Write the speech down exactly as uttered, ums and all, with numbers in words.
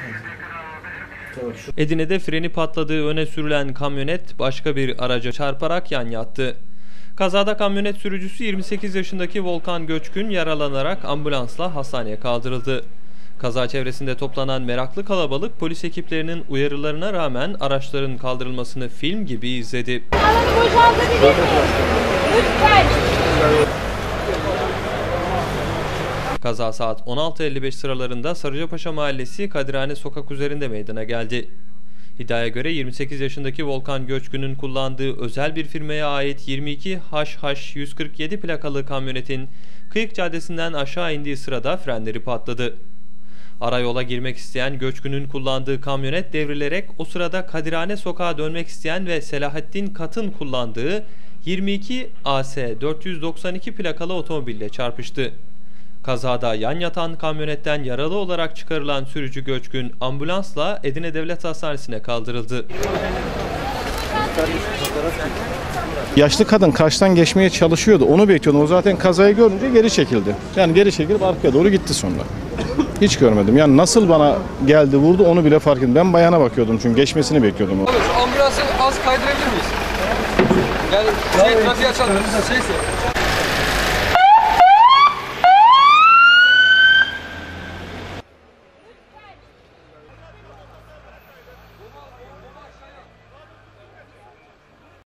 Edirne'de freni patladığı öne sürülen kamyonet başka bir araca çarparak yan yattı. Kazada kamyonet sürücüsü yirmi sekiz yaşındaki Volkan Göçkün yaralanarak ambulansla hastaneye kaldırıldı. Kaza çevresinde toplanan meraklı kalabalık polis ekiplerinin uyarılarına rağmen araçların kaldırılmasını film gibi izledi. Kaza saat on altı elli beş sıralarında Sarıcapaşa Mahallesi Kadirhane Sokak üzerinde meydana geldi. İddiaya göre yirmi sekiz yaşındaki Volkan Göçkün'ün kullandığı özel bir firmaya ait yirmi iki H H yüz kırk yedi plakalı kamyonetin Kıyık Caddesi'nden aşağı indiği sırada frenleri patladı. Arayola girmek isteyen Göçkün'ün kullandığı kamyonet devrilerek o sırada Kadirhane Sokağa dönmek isteyen ve Selahattin Kat'ın kullandığı yirmi iki A S dört yüz doksan iki plakalı otomobille çarpıştı. Kazada yan yatan kamyonetten yaralı olarak çıkarılan sürücü Göçkün ambulansla Edirne Devlet Hastanesi'ne kaldırıldı. Yaşlı kadın karşıdan geçmeye çalışıyordu. Onu bekliyordum. O zaten kazayı görünce geri çekildi. Yani geri çekilip arkaya doğru gitti sonra. Hiç görmedim. Yani nasıl bana geldi vurdu onu bile fark ettim. Ben bayana bakıyordum çünkü geçmesini bekliyordum. Abi şu ambulansı az kaydırabilir miyiz? Yani şey trafiği açalım. Şeyse.